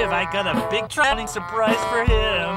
I got a big tranny surprise for him.